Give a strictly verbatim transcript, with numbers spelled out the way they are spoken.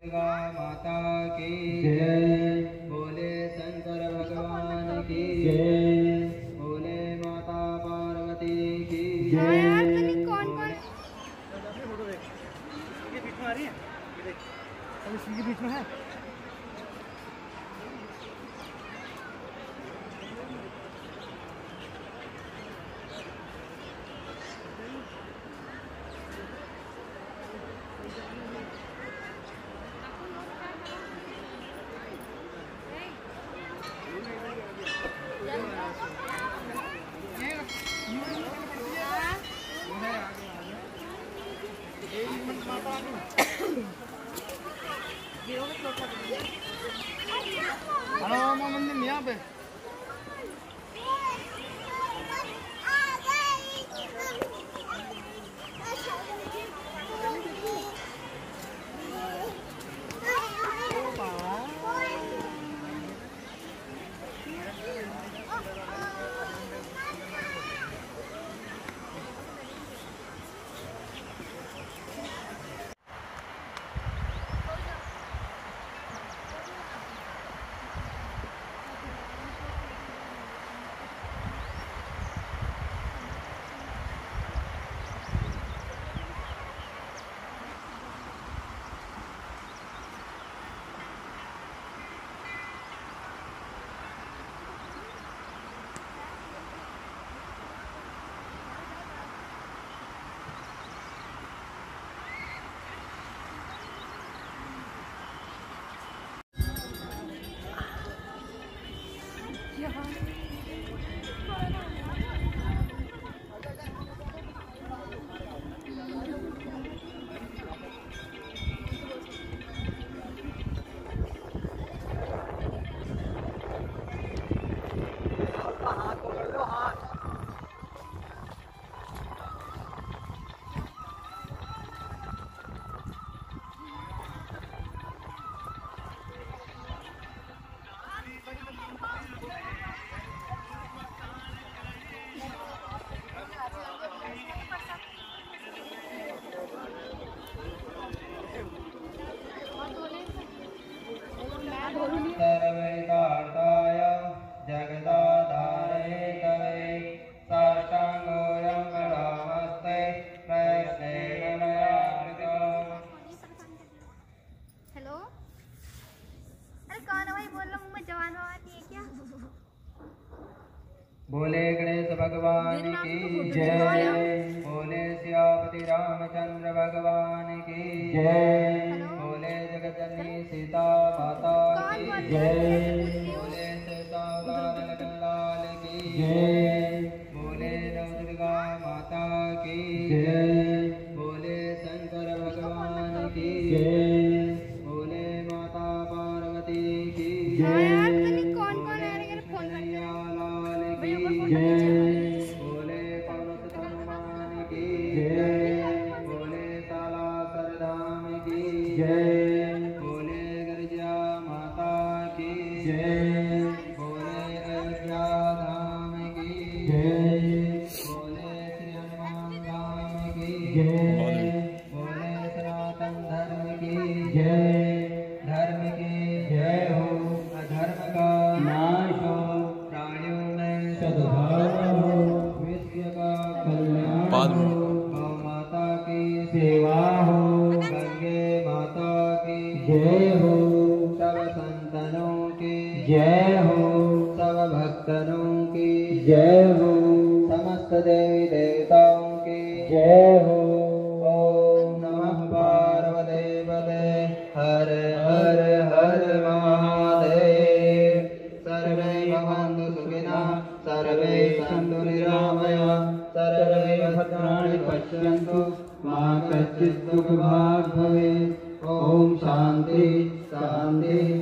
माता की जय। बोले शंकर भगवान की जय। बोले माता पार्वती की जय। कौन कौन फोटो देख, इसके बीच में आ रही है, ये देख, अब इसके बीच में है। हेलो मंदिर यहाँ पे सर्वैकार्ताय जगदाधारे तवे साष्टांगोऽयं नमस्ते प्रयत्नेन मया कृतो। हेलो, अरे कौन है भाई? बोल रहा हूँ मैं, जवान बाबा है क्या? बोले गणेश भगवान की जय। बोले सियापति रामचंद्र भगवान की जय। बोले जगज्जननी सीता माता की जय। बोले सीतावतार लखनलाल की जय। बोले नवदुर्गा माता की जय। बोले शंकर भगवान की जय। बोले माता पार्वती की जय। कौन कौन है? जय। बोले पवन हनुमान की जय। बोले तालासर धाम की जय। बोले गिरिजा माता की जय। बोले अयोध्या धाम की जय। बोले श्री हनुमान धाम की जय। बोले सनातन धर्म की जय। धर्म की जय हो, अधर्म का नाश हो, प्राणियों में सद्भाव हो, विश्व का कल्याण हो, गौ माता की सेवा हो, गंगे माता की जय हो, सब संतनों की जय हो, सब भक्तों की जय हो, समस्त देवी देवताओं की जय हो। ओम नमः पार्वती पते हर हर हर महादेव। सर्वे भवन्तु सुखिनः, सर्वे सन्तु निरामयाः, सर्वे भद्राणि पश्यन्तु, मा कश्चित् दुःखभाग् भवेत्। ओम शांति शांति